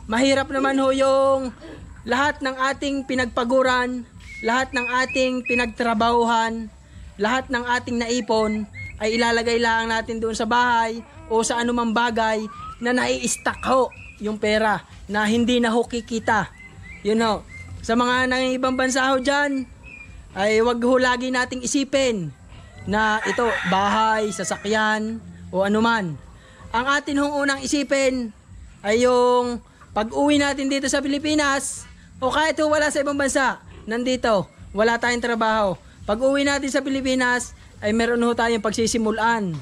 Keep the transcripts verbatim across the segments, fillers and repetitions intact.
Mahirap naman ho yung lahat ng ating pinagpaguran, lahat ng ating pinagtrabahuhan, lahat ng ating naipon ay ilalagay lang natin doon sa bahay o sa anumang bagay na nai-stack ho yung pera na hindi na ho kikita. Yun ho. Sa mga nang ibang bansa ho dyan, ay wag ho lagi nating isipin na ito bahay, sasakyan o anuman. Ang atin hong unang isipin ay yung pag-uwi natin dito sa Pilipinas o kahit ho wala sa ibang bansa, nandito, wala tayong trabaho. Pag-uwi natin sa Pilipinas ay meron ho tayong pagsisimulan.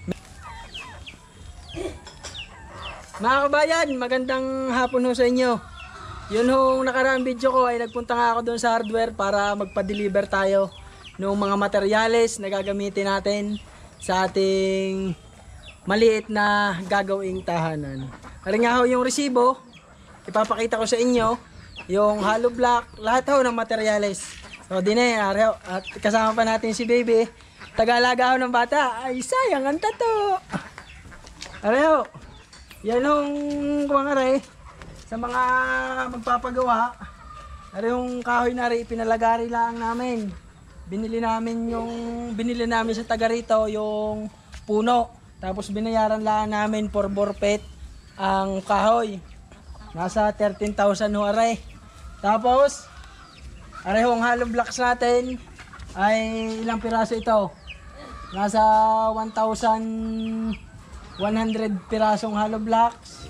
Mga kabayan, magandang hapon ho sa inyo. Yun hong nakaraang video ko ay nagpunta nga ako doon sa hardware para magpa-deliver tayo ng mga materyales na gagamitin natin sa ating maliit na gagawing tahanan. Ari nga ho yung resibo, ipapakita ko sa inyo yung hollow block, lahat ho ng materyales. So din eh, ari ho, at kasama pa natin si baby, tagalaga ho ng bata. Ay sayang ang tato. Ari ho, yan hong kuwang ari sa mga magpapagawa. Ari yung kahoy na rin, pinalagari lang namin. Binili namin yung binili namin sa taga rito yung puno. Tapos binayaran lang namin for borpet ang kahoy. Nasa thirteen thousand ho are. Tapos arehong hollow blocks natin ay ilang piraso ito? Nasa one thousand one hundred pirasong hollow blocks.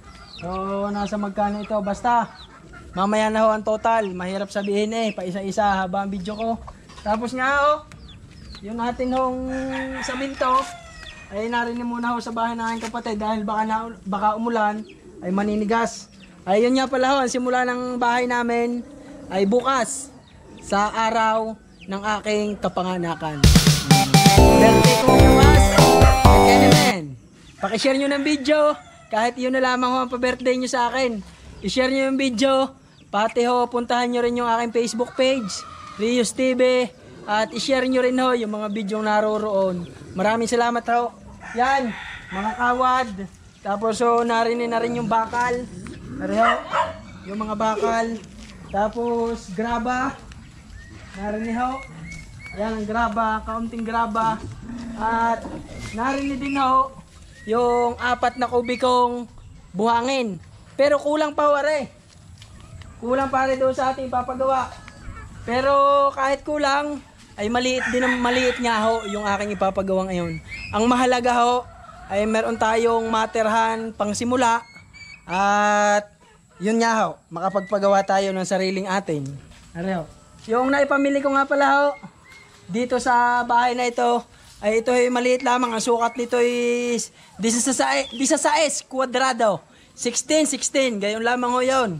So nasa magkano ito? Basta mamaya na ho ang total. Mahirap sabihin eh, pa isa-isa haba ang video ko. Tapos nga ho, yung atin hong saminto ay narinig muna ho sa bahay ng aking kapatid dahil baka, na, baka umulan ay maninigas. Ay yun nga pala ho, ang simula ng bahay namin ay bukas sa araw ng aking kapanganakan. Birthday ko bukas. Kaya naman, pakishare nyo ng video kahit yun na lamang ho ang pa-birthday nyo sa akin. I-share nyo yung video, pati ho puntahan nyo rin yung aking Facebook page, Rios T V, at i-share nyo rin ho yung mga video naroroon. Maraming salamat ho. Yan, mga kawad. Tapos so narinig na rin yung bakal. Nari ho, yung mga bakal. Tapos graba. Narinig ho. Yan ang graba, kaunting graba. At narinig din ho yung apat na kubikong buhangin. Pero kulang pa wari. Kulang pa rin doon sa ating papagawa. Pero kahit kulang, ay maliit din ang maliit nga ho yung aking ipapagawa ngayon. Ang mahalaga ho ay meron tayong materhan pang simula at yun nga ho, makapagpagawa tayo ng sariling atin. Ano ho? Yung naipamili ko nga pala ho dito sa bahay na ito ay ito ay maliit lamang. Ang sukat nito is sixteen kwadrado. sixteen, sixteen, gayon lamang ho yun.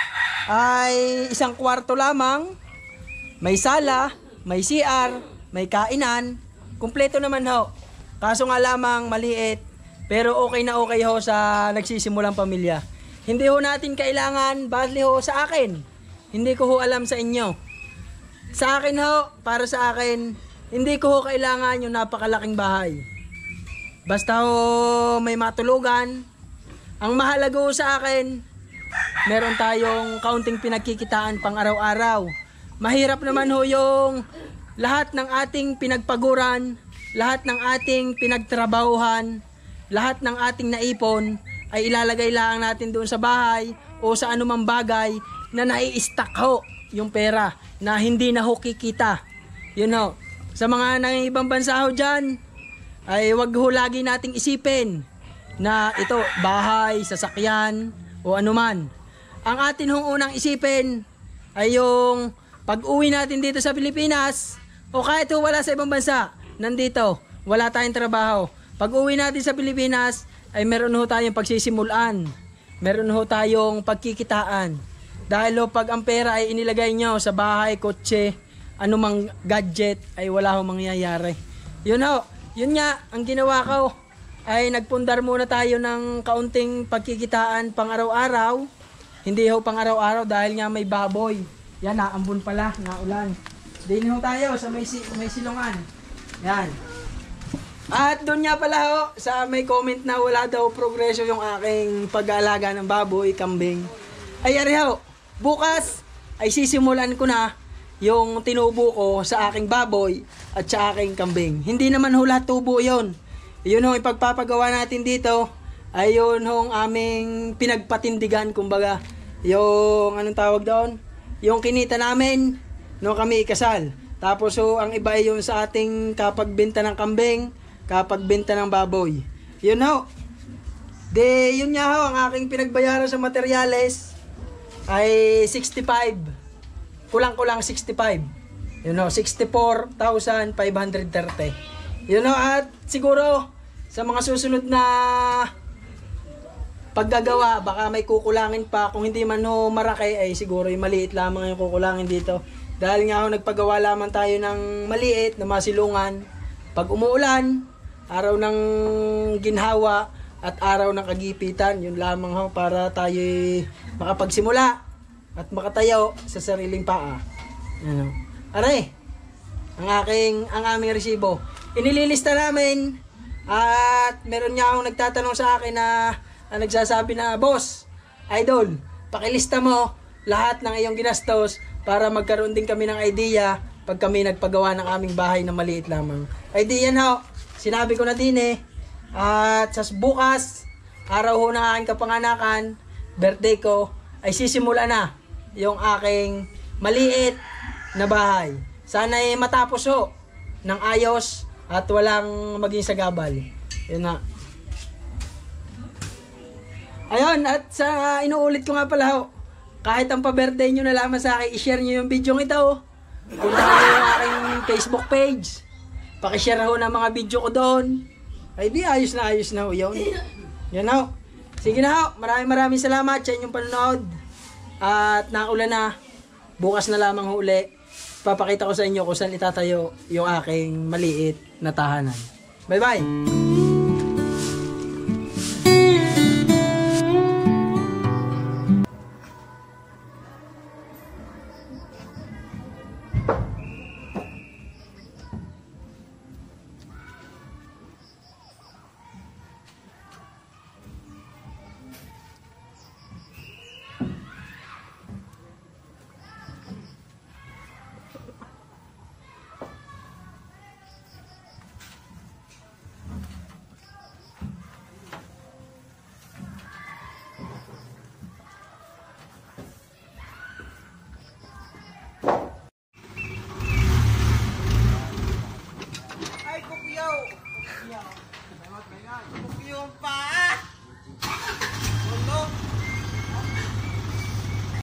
Ay isang kwarto lamang. May sala, may C R, may kainan, kumpleto naman ho. Kaso nga lamang maliit, pero okay na okay ho sa nagsisimulang pamilya. Hindi ho natin kailangan bali ho sa akin. Hindi ko ho alam sa inyo. Sa akin ho, para sa akin, hindi ko ho kailangan yung napakalaking bahay. Basta ho may matulugan. Ang mahalaga ho sa akin, meron tayong kaunting pinagkikitaan pang araw-araw. Mahirap naman ho yung lahat ng ating pinagpaguran, lahat ng ating pinagtrabahuhan, lahat ng ating naipon ay ilalagay lang natin doon sa bahay o sa anumang bagay na nai-stack ho yung pera na hindi na ho kikita. Yun ho. Sa mga nang ibang bansa ho dyan, ay wag ho lagi nating isipin na ito bahay, sasakyan o anuman. Ang atin hong unang isipin ay yung pag-uwi natin dito sa Pilipinas o kahit ho wala sa ibang bansa, nandito, wala tayong trabaho. Pag-uwi natin sa Pilipinas ay meron ho tayong pagsisimulan. Meron ho tayong pagkikitaan. Dahil ho pag ang pera ay inilagay nyo sa bahay, kotse, anumang gadget ay wala ho mangyayari. Yun ho, yun nga, ang ginawa ko ay nagpundar muna tayo ng kaunting pagkikitaan pang araw-araw. Hindi ho pang araw-araw dahil nga may baboy. Yan, naambon pala, naulan. Din ho tayo sa may, may silungan. Yan. At doon nga pala ho, sa may comment na wala daw progresyo yung aking pag-aalaga ng baboy, kambing. Ay ari ho, bukas ay sisimulan ko na yung tinubo ko sa aking baboy at sa aking kambing. Hindi naman ho lahat tubo yun. Yun ho, ipagpapagawa natin dito ay yun ho aming pinagpatindigan, kumbaga. Yung anong tawag doon? Yung kinita namin no kami ikasal. Tapos ho, ang iba ay yun sa ating kapagbenta ng kambing, kapagbenta ng baboy. Yun ho. De, yun nga ho, ang aking pinagbayaran sa materyales ay sixty-five. Kulang-kulang sixty-five. Yun ho, sixty-four thousand five hundred thirty. Yun ho, at siguro sa mga susunod na paggagawa, baka may kukulangin pa. Kung hindi man ho maraki, ay siguro yung maliit lamang yung kukulangin dito. Dahil nga ho, nagpagawa lamang tayo ng maliit na masilungan. Pag umuulan, araw ng ginhawa at araw ng kagipitan, yun lamang ho para tayo makapagsimula at makatayo sa sariling paa. Ano? Aray, ang aking ang aming resibo. Inililista namin at meron nga akong nagtatanong sa akin na, na nagsasabi na, "Boss, idol, pakilista mo lahat ng iyong ginastos para magkaroon din kami ng idea pag kami nagpagawa ng aming bahay na maliit lamang." Idea ho. Sinabi ko na din eh. At sa bukas, araw ho ng aking kapanganakan, birthday ko, ay sisimula na yung aking maliit na bahay. Sana ay matapos ho ng ayos at walang maging sagabal. Yun na. Ayun, at sa inuulit ko nga pala ho, kahit ang pa-birthday nyo na lamang sa akin, i-share nyo yung video ito. Punta nyo yung aking Facebook page. Pakishare ho ng mga video ko doon. Ay di, ayos na ayos na ho yun. Yan ho. Sige na ho. Maraming maraming salamat sa inyong panonood. At naulan na. Bukas na lamang ho uli. Papakita ko sa inyo kung saan itatayo yung aking maliit na tahanan. Bye bye!